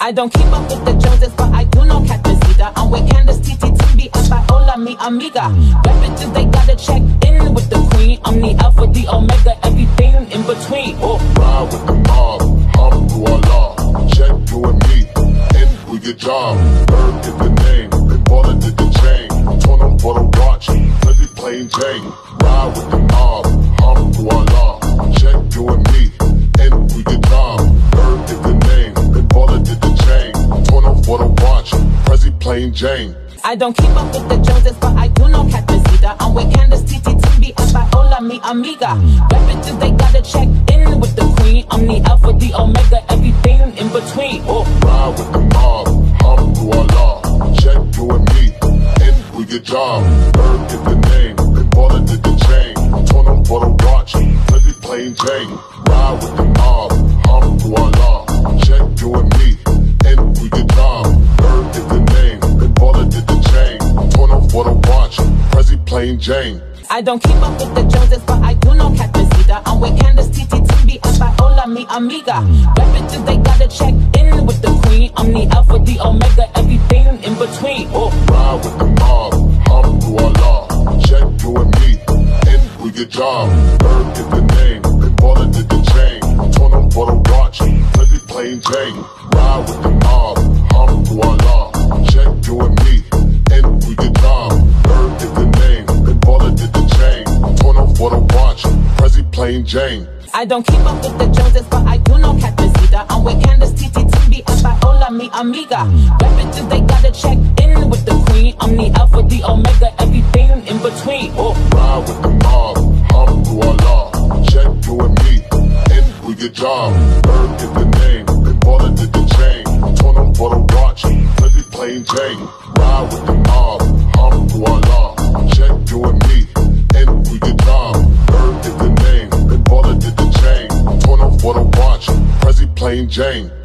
I don't keep up with the Joneses, but I do know Captain Zeta. I'm with Candace, TT, Timby, and Viola, mi amiga. Bad bitches, they gotta check in with the queen. I'm the alpha, the omega, everything in between. Oh, ride with the mob, hum through our law. Check you and me, and we get job. Bird is the name, Baller did the chain. Turn up for the watch, pretty plain Jane. Ride with the mob, hum through our law. Check you and me, and we get job. Bird is the name, Baller did the chain. Turn up for the watch, pretty plain Jane. I don't keep up with the Joneses, but I do know Captain Zeta. I'm with Candace, TT, Timby, and Viola, mi amiga. Bad bitches, they gotta check in with the queen. I'm the alpha, the omega, everything in between. Oh, ride with the mob, hum through our law. Check you and me, and we get job. Bird is the name, Baller did the chain. Turn up for the watch, pretty plain Jane. Ride with the mob, hum through our law. Check you and me, and we get job. Bird is the name, Baller did the chain. Turn up for the watch, pretty plain Jane. I don't keep up with the Joneses, but I do know Captain Zeta. I'm with Candace, TT, Timby, and Viola, mi amiga. Bad bitches, they gotta check in with the queen. I'm the alpha, the omega, everything in between. Oh, ride with the mob, hum through our law. Check you and me, and we get job. Bird is the name, Baller did the chain. Turn up for the watch, pretty plain Jane. Ride with the mob, hum through our law. Check you and me, and we get job. Bird is the name, Baller did the chain. Turn up for the watch, pretty plain Jane. I don't keep up with the Joneses, but I do know Captain Zeta. I'm with Candace, TT, Timby, and Viola, mi amiga. Bad bitches, they gotta check in with the queen. I'm the alpha, the omega, everything in between. Oh, ride with the mob, hum through our law. Check you and me, and we get job. Bird is the name, Baller did the chain. Turn up for the watch, pretty plain Jane. Ride with the mob, hum through our law. Check you and me, and we get job. Bird is the name, Baller did the chain. Turn up for the watch, pretty plain Jane.